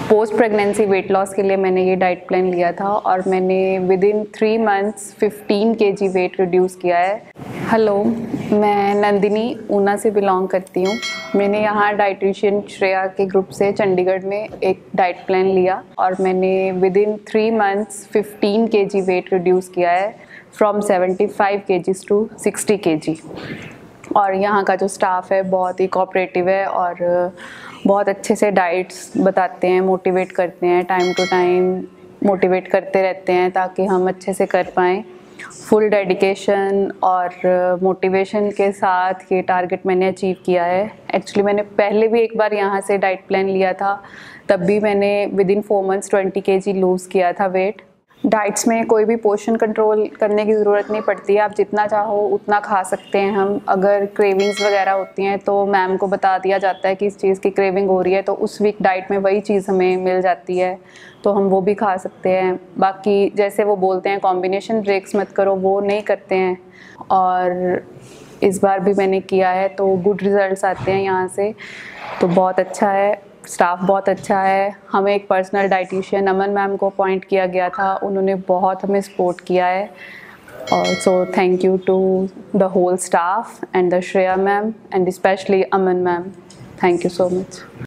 Post pregnancy weight loss के लिए मैंने ये डाइट प्लान लिया था और मैंने within 3 months 15 kg weight reduce किया है। हेलो, मैं नंदिनी ऊना से बिलोंग करती हूँ। मैंने यहाँ डाइटिशियन श्रेया के ग्रुप से चंडीगढ़ में एक डाइट प्लान लिया और मैंने within 3 months 15 kg weight reduce किया है, फ्रॉम 75 kg टू 60 kg। और यहाँ का जो स्टाफ है बहुत ही कोऑपरेटिव है और बहुत अच्छे से डाइट्स बताते हैं, मोटिवेट करते हैं, टाइम टू टाइम मोटिवेट करते रहते हैं ताकि हम अच्छे से कर पाएँ। फुल डेडिकेशन और मोटिवेशन के साथ ये टारगेट मैंने अचीव किया है। एक्चुअली मैंने पहले भी एक बार यहाँ से डाइट प्लान लिया था, तब भी मैंने within 4 months 20 kg lose किया था वेट। डाइट्स में कोई भी पोर्शन कंट्रोल करने की ज़रूरत नहीं पड़ती है, आप जितना चाहो उतना खा सकते हैं। हम अगर क्रेविंग्स वगैरह होती हैं तो मैम को बता दिया जाता है कि इस चीज़ की क्रेविंग हो रही है, तो उस वीक डाइट में वही चीज़ हमें मिल जाती है, तो हम वो भी खा सकते हैं। बाकी जैसे वो बोलते हैं कॉम्बिनेशन ब्रेक्स मत करो, वो नहीं करते हैं। और इस बार भी मैंने किया है तो गुड रिज़ल्ट्स आते हैं यहाँ से, तो बहुत अच्छा है। स्टाफ बहुत अच्छा है। हमें एक पर्सनल डाइटिशियन अमन मैम को अपॉइंट किया गया था, उन्होंने बहुत हमें सपोर्ट किया है। और so thank you to the whole staff and the Shreya ma'am and specially Aman ma'am. Thank you so much.